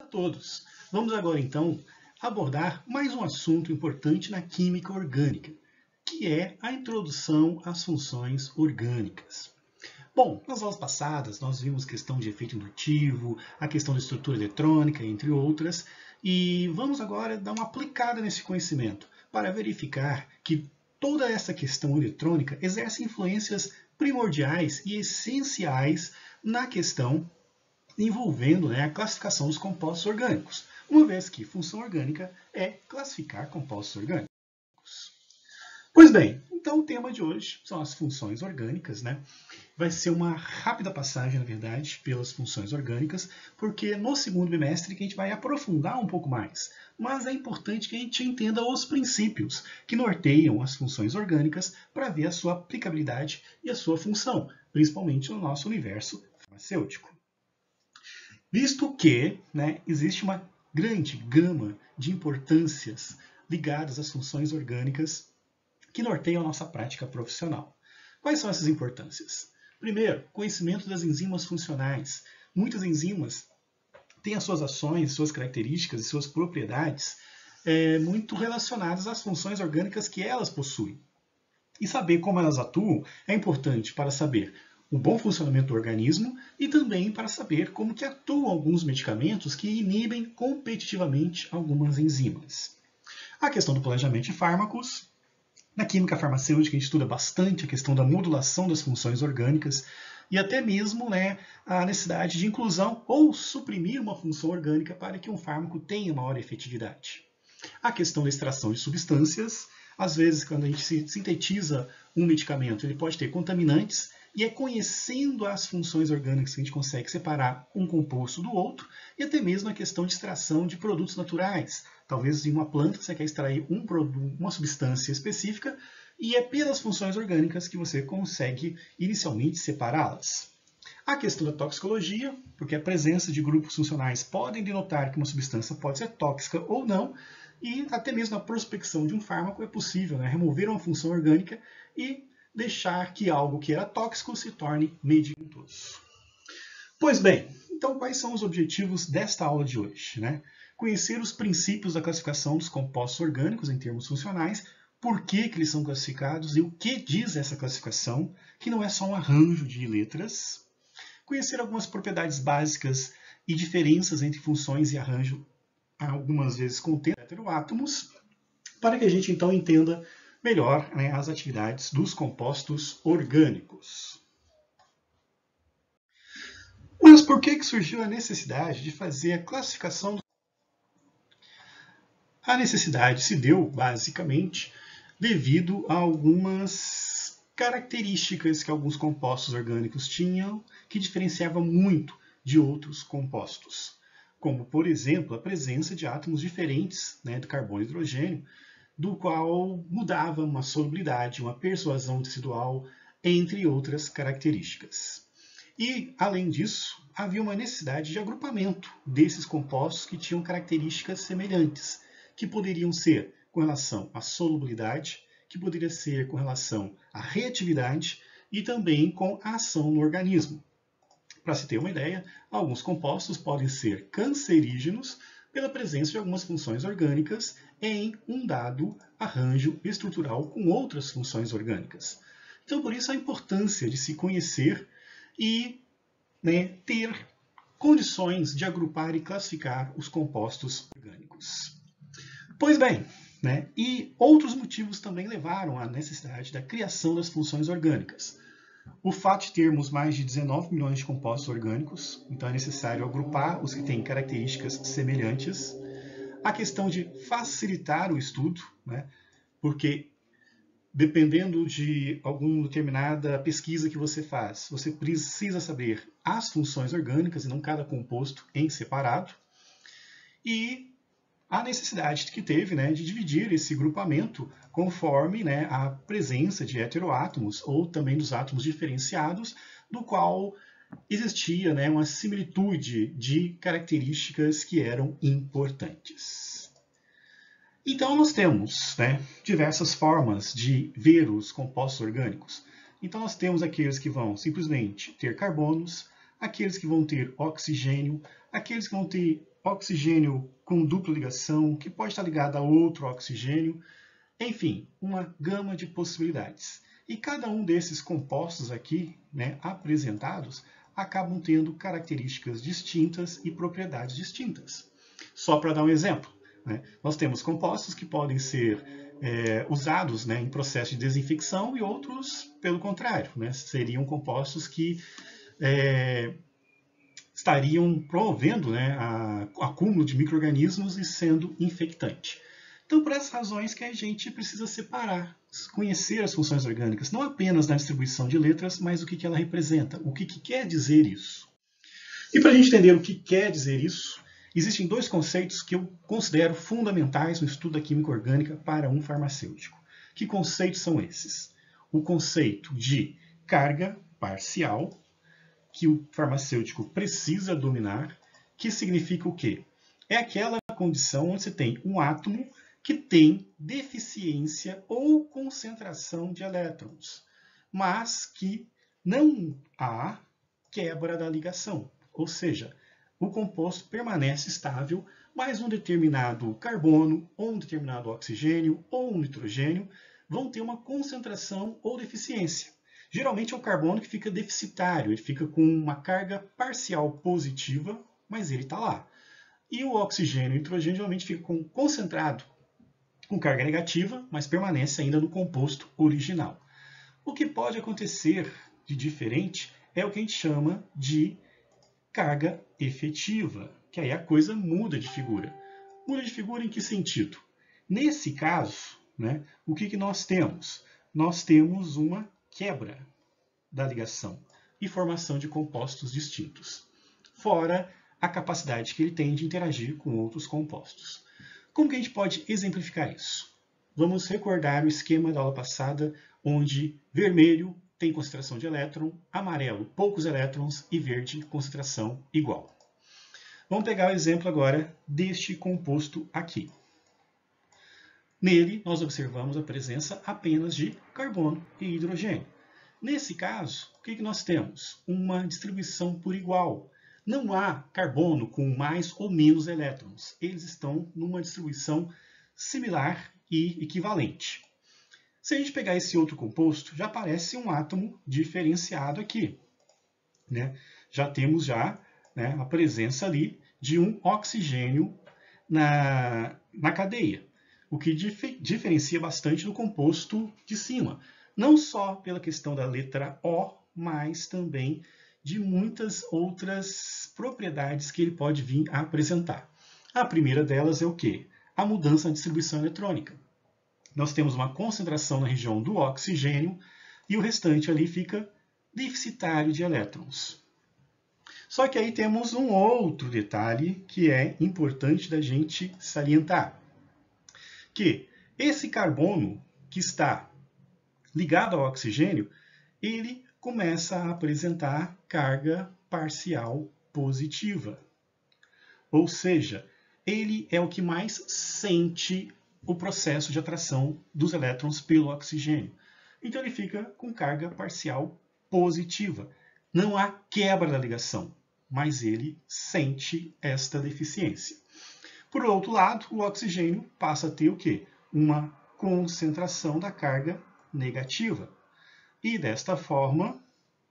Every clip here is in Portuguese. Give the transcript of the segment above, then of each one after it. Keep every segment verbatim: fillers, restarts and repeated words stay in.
todos! Vamos agora, então, abordar mais um assunto importante na química orgânica, que é a introdução às funções orgânicas. Bom, nas aulas passadas nós vimos questão de efeito indutivo, a questão da estrutura eletrônica, entre outras, e vamos agora dar uma aplicada nesse conhecimento para verificar que toda essa questão eletrônica exerce influências primordiais e essenciais na questão envolvendo, né, a classificação dos compostos orgânicos, uma vez que função orgânica é classificar compostos orgânicos. Pois bem, então o tema de hoje são as funções orgânicas, né? Vai ser uma rápida passagem, na verdade, pelas funções orgânicas, porque no segundo bimestre que a gente vai aprofundar um pouco mais. Mas é importante que a gente entenda os princípios que norteiam as funções orgânicas para ver a sua aplicabilidade e a sua função, principalmente no nosso universo farmacêutico. Visto que, né, existe uma grande gama de importâncias ligadas às funções orgânicas que norteiam a nossa prática profissional. Quais são essas importâncias? Primeiro, conhecimento das enzimas funcionais. Muitas enzimas têm as suas ações, suas características e suas propriedades é, muito relacionadas às funções orgânicas que elas possuem. E saber como elas atuam é importante para saber o bom funcionamento do organismo e também para saber como que atuam alguns medicamentos que inibem competitivamente algumas enzimas. A questão do planejamento de fármacos. Na química farmacêutica, a gente estuda bastante a questão da modulação das funções orgânicas e até mesmo, né, a necessidade de inclusão ou suprimir uma função orgânica para que um fármaco tenha maior efetividade. A questão da extração de substâncias. Às vezes, quando a gente sintetiza um medicamento, ele pode ter contaminantes, e é conhecendo as funções orgânicas que a gente consegue separar um composto do outro, e até mesmo a questão de extração de produtos naturais. Talvez em uma planta você quer extrair um produto, uma substância específica, e é pelas funções orgânicas que você consegue inicialmente separá-las. A questão da toxicologia, porque a presença de grupos funcionais podem denotar que uma substância pode ser tóxica ou não, e até mesmo na prospecção de um fármaco é possível, né, remover uma função orgânica e deixar que algo que era tóxico se torne medicamentoso. Pois bem, então quais são os objetivos desta aula de hoje, né? Conhecer os princípios da classificação dos compostos orgânicos em termos funcionais, por que, que eles são classificados e o que diz essa classificação, que não é só um arranjo de letras. Conhecer algumas propriedades básicas e diferenças entre funções e arranjo, algumas vezes contendo heteroátomos, para que a gente então entenda melhor, né, as atividades dos compostos orgânicos. Mas por que, que surgiu a necessidade de fazer a classificação? A necessidade se deu, basicamente, devido a algumas características que alguns compostos orgânicos tinham que diferenciavam muito de outros compostos, como, por exemplo, a presença de átomos diferentes, né, do carbono e hidrogênio, do qual mudava uma solubilidade, uma persuasão tecidual, entre outras características. E, além disso, havia uma necessidade de agrupamento desses compostos que tinham características semelhantes, que poderiam ser com relação à solubilidade, que poderia ser com relação à reatividade e também com a ação no organismo. Para se ter uma ideia, alguns compostos podem ser cancerígenos pela presença de algumas funções orgânicas em um dado arranjo estrutural com outras funções orgânicas. Então, por isso a importância de se conhecer e, né, ter condições de agrupar e classificar os compostos orgânicos. Pois bem, né, e outros motivos também levaram à necessidade da criação das funções orgânicas. O fato de termos mais de dezenove milhões de compostos orgânicos, então é necessário agrupar os que têm características semelhantes. A questão de facilitar o estudo, né, porque dependendo de alguma determinada pesquisa que você faz, você precisa saber as funções orgânicas e não cada composto em separado. E a necessidade que teve, né, de dividir esse grupamento conforme, né, a presença de heteroátomos ou também dos átomos diferenciados, do qual existia, né, uma similitude de características que eram importantes. Então nós temos, né, diversas formas de ver os compostos orgânicos. Então nós temos aqueles que vão simplesmente ter carbonos, aqueles que vão ter oxigênio, aqueles que vão ter oxigênio com dupla ligação, que pode estar ligado a outro oxigênio, enfim, uma gama de possibilidades. E cada um desses compostos aqui, né, apresentados, acabam tendo características distintas e propriedades distintas. Só para dar um exemplo, né, nós temos compostos que podem ser é, usados, né, em processo de desinfecção e outros, pelo contrário, né, seriam compostos que é, estariam promovendo, né, o acúmulo de micro-organismos e sendo infectante. Então, por essas razões que a gente precisa separar, conhecer as funções orgânicas, não apenas na distribuição de letras, mas o que ela representa, o que quer dizer isso. E para a gente entender o que quer dizer isso, existem dois conceitos que eu considero fundamentais no estudo da química orgânica para um farmacêutico. Que conceitos são esses? O conceito de carga parcial, que o farmacêutico precisa dominar, que significa o quê? É aquela condição onde você tem um átomo que tem deficiência ou concentração de elétrons, mas que não há quebra da ligação, ou seja, o composto permanece estável, mas um determinado carbono, ou um determinado oxigênio, ou um nitrogênio vão ter uma concentração ou deficiência. Geralmente é o carbono que fica deficitário, ele fica com uma carga parcial positiva, mas ele está lá. E o oxigênio e o nitrogênio geralmente fica com concentrado, com carga negativa, mas permanece ainda no composto original. O que pode acontecer de diferente é o que a gente chama de carga efetiva, que aí a coisa muda de figura. Muda de figura em que sentido? Nesse caso, né, o que, que nós temos? Nós temos uma quebra da ligação e formação de compostos distintos, fora a capacidade que ele tem de interagir com outros compostos. Como que a gente pode exemplificar isso? Vamos recordar o esquema da aula passada, onde vermelho tem concentração de elétron, amarelo poucos elétrons e verde concentração igual. Vamos pegar o exemplo agora deste composto aqui. Nele, nós observamos a presença apenas de carbono e hidrogênio. Nesse caso, o que nós temos? Uma distribuição por igual. Não há carbono com mais ou menos elétrons. Eles estão numa distribuição similar e equivalente. Se a gente pegar esse outro composto, já aparece um átomo diferenciado aqui, né? Já temos já, né, a presença ali de um oxigênio na, na cadeia, o que dif diferencia bastante do composto de cima. Não só pela questão da letra O, mas também de muitas outras propriedades que ele pode vir a apresentar. A primeira delas é o quê? A mudança na distribuição eletrônica. Nós temos uma concentração na região do oxigênio e o restante ali fica deficitário de elétrons. Só que aí temos um outro detalhe que é importante da gente salientar, que esse carbono que está ligado ao oxigênio, ele começa a apresentar carga parcial positiva. Ou seja, ele é o que mais sente o processo de atração dos elétrons pelo oxigênio. Então ele fica com carga parcial positiva. Não há quebra da ligação, mas ele sente esta deficiência. Por outro lado, o oxigênio passa a ter o quê? Uma concentração da carga negativa. E desta forma,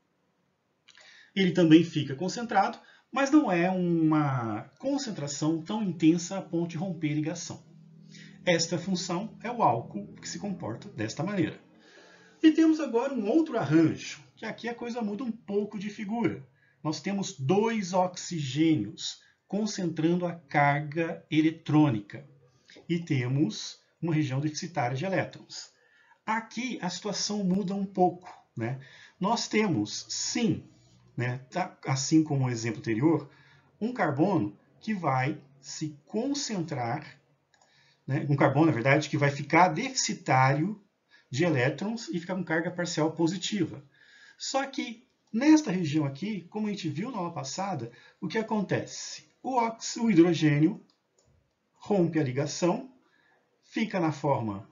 ele também fica concentrado, mas não é uma concentração tão intensa a ponto de romper a ligação. Esta função é o álcool que se comporta desta maneira. E temos agora um outro arranjo, que aqui a coisa muda um pouco de figura. Nós temos dois oxigênios concentrando a carga eletrônica e temos uma região deficitária de elétrons. Aqui a situação muda um pouco, né? Nós temos, sim, né, assim como o exemplo anterior, um carbono que vai se concentrar, né, um carbono, na verdade, que vai ficar deficitário de elétrons e ficar com carga parcial positiva. Só que nesta região aqui, como a gente viu na aula passada, o que acontece? O, o hidrogênio rompe a ligação, fica na forma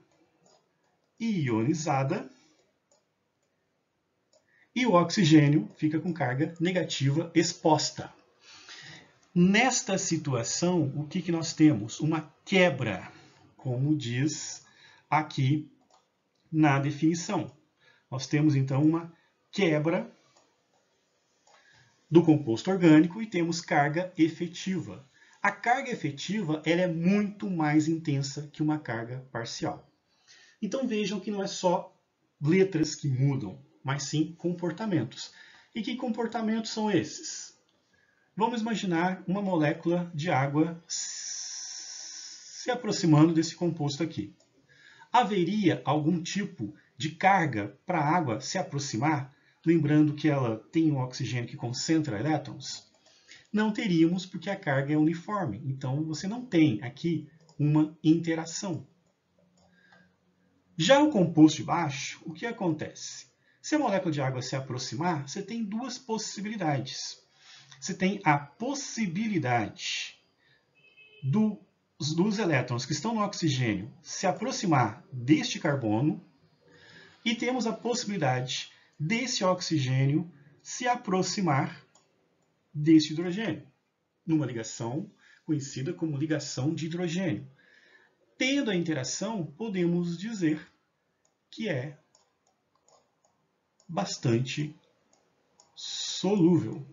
ionizada, e o oxigênio fica com carga negativa exposta. Nesta situação, o que, que nós temos? Uma quebra, como diz aqui na definição. Nós temos, então, uma quebra do composto orgânico e temos carga efetiva. A carga efetiva ela é muito mais intensa que uma carga parcial. Então vejam que não é só letras que mudam, mas sim comportamentos. E que comportamentos são esses? Vamos imaginar uma molécula de água se aproximando desse composto aqui. Haveria algum tipo de carga para a água se aproximar? Lembrando que ela tem um oxigênio que concentra elétrons? Não teríamos, porque a carga é uniforme. Então, você não tem aqui uma interação. Já o composto de baixo, o que acontece? Se a molécula de água se aproximar, você tem duas possibilidades. Você tem a possibilidade do, dos elétrons que estão no oxigênio se aproximar deste carbono e temos a possibilidade desse oxigênio se aproximar deste hidrogênio, numa ligação conhecida como ligação de hidrogênio. Tendo a interação, podemos dizer que é bastante solúvel.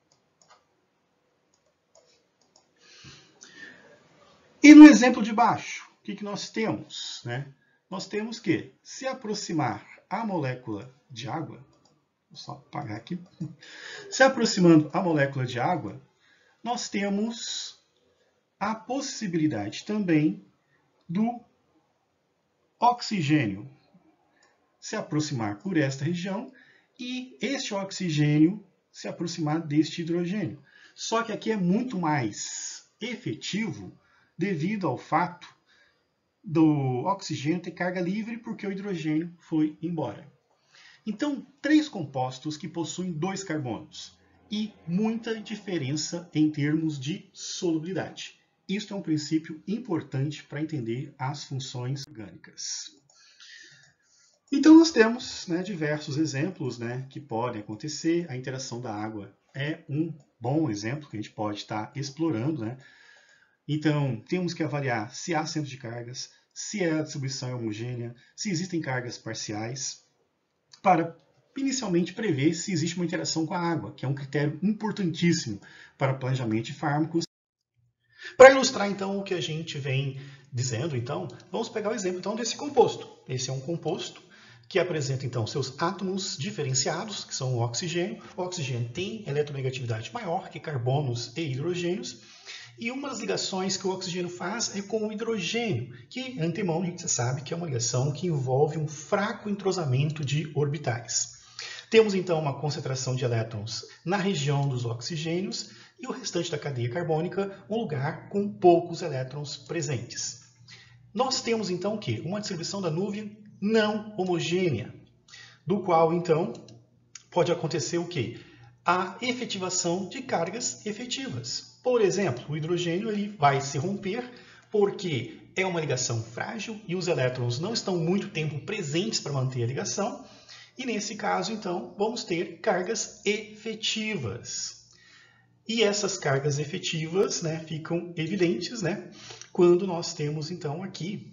E no exemplo de baixo, o que, que nós temos? Né? Nós temos que se aproximar a molécula de água, vou só apagar aqui, se aproximando a molécula de água, nós temos a possibilidade também do oxigênio se aproximar por esta região e este oxigênio se aproximar deste hidrogênio. Só que aqui é muito mais efetivo devido ao fato do oxigênio ter carga livre porque o hidrogênio foi embora. Então, três compostos que possuem dois carbonos e muita diferença em termos de solubilidade. Isso é um princípio importante para entender as funções orgânicas. Então, nós temos né, diversos exemplos né, que podem acontecer. A interação da água é um bom exemplo que a gente pode estar explorando. Né? Então, temos que avaliar se há centro de cargas, se a distribuição é homogênea, se existem cargas parciais, para inicialmente prever se existe uma interação com a água, que é um critério importantíssimo para o planejamento de fármacos. Para ilustrar, então, o que a gente vem dizendo, então, vamos pegar o exemplo então, desse composto. Esse é um composto que apresenta, então, seus átomos diferenciados, que são o oxigênio. O oxigênio tem eletronegatividade maior que carbonos e hidrogênios. E uma das ligações que o oxigênio faz é com o hidrogênio, que, antemão, a gente sabe que é uma ligação que envolve um fraco entrosamento de orbitais. Temos, então, uma concentração de elétrons na região dos oxigênios e o restante da cadeia carbônica, um lugar com poucos elétrons presentes. Nós temos, então, o quê? Uma distribuição da nuvem não homogênea, do qual, então, pode acontecer o quê? A efetivação de cargas efetivas. Por exemplo, o hidrogênio ele vai se romper porque é uma ligação frágil e os elétrons não estão muito tempo presentes para manter a ligação. E nesse caso, então, vamos ter cargas efetivas. E essas cargas efetivas né, ficam evidentes né, quando nós temos, então, aqui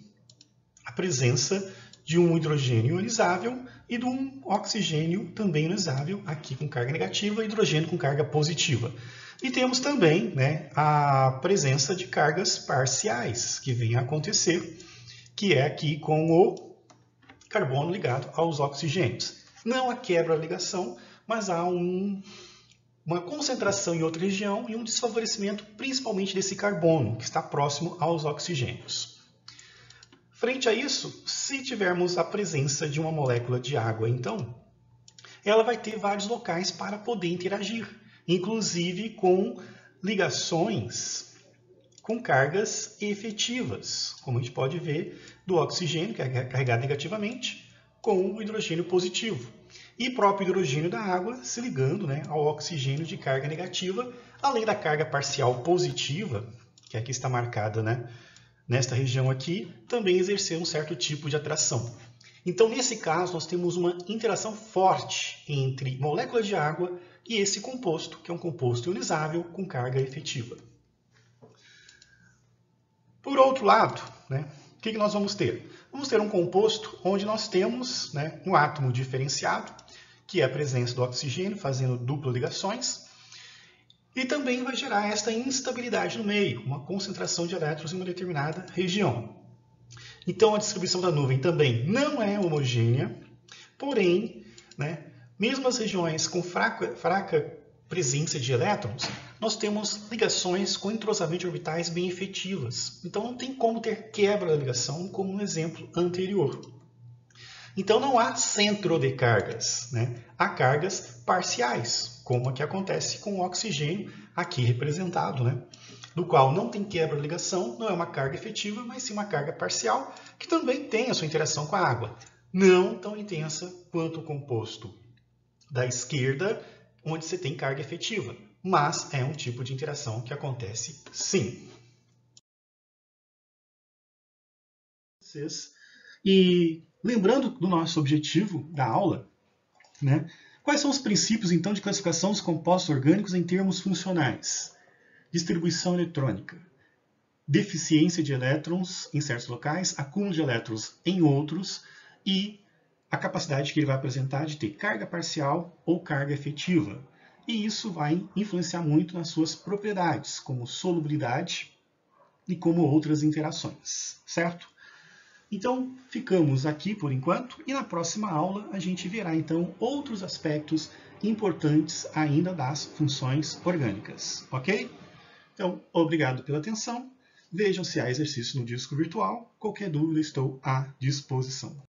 a presença de um hidrogênio ionizável e de um oxigênio também ionizável, aqui com carga negativa, e hidrogênio com carga positiva. E temos também né, a presença de cargas parciais, que vem a acontecer, que é aqui com o carbono ligado aos oxigênios. Não há quebra da ligação, mas há um, uma concentração em outra região e um desfavorecimento principalmente desse carbono, que está próximo aos oxigênios. Frente a isso, se tivermos a presença de uma molécula de água, então, ela vai ter vários locais para poder interagir, inclusive com ligações com cargas efetivas, como a gente pode ver do oxigênio, que é carregado negativamente, com o hidrogênio positivo. E próprio hidrogênio da água se ligando né, ao oxigênio de carga negativa, além da carga parcial positiva, que aqui está marcada né, nesta região aqui, também exercer um certo tipo de atração. Então, nesse caso, nós temos uma interação forte entre moléculas de água e esse composto, que é um composto ionizável com carga efetiva. Por outro lado, né, o que, que nós vamos ter? Vamos ter um composto onde nós temos, né, um átomo diferenciado, que é a presença do oxigênio fazendo duplas ligações, e também vai gerar esta instabilidade no meio, uma concentração de elétrons em uma determinada região. Então, a distribuição da nuvem também não é homogênea, porém, né, mesmo as regiões com fraca, fraca presença de elétrons, nós temos ligações com entrosamento de orbitais bem efetivas. Então, não tem como ter quebra da ligação, como no exemplo anterior. Então, não há centro de cargas, né? Há cargas parciais, como a que acontece com o oxigênio, aqui representado, né? Do qual não tem quebra de ligação, não é uma carga efetiva, mas sim uma carga parcial, que também tem a sua interação com a água. Não tão intensa quanto o composto da esquerda, onde você tem carga efetiva, mas é um tipo de interação que acontece sim. E lembrando do nosso objetivo da aula, né, quais são os princípios então de classificação dos compostos orgânicos em termos funcionais? Distribuição eletrônica, deficiência de elétrons em certos locais, acúmulo de elétrons em outros e a capacidade que ele vai apresentar de ter carga parcial ou carga efetiva. E isso vai influenciar muito nas suas propriedades, como solubilidade e como outras interações, certo? Então, ficamos aqui por enquanto e na próxima aula a gente verá então outros aspectos importantes ainda das funções orgânicas, ok? Então, obrigado pela atenção. Vejam se há exercício no disco virtual. Qualquer dúvida, estou à disposição.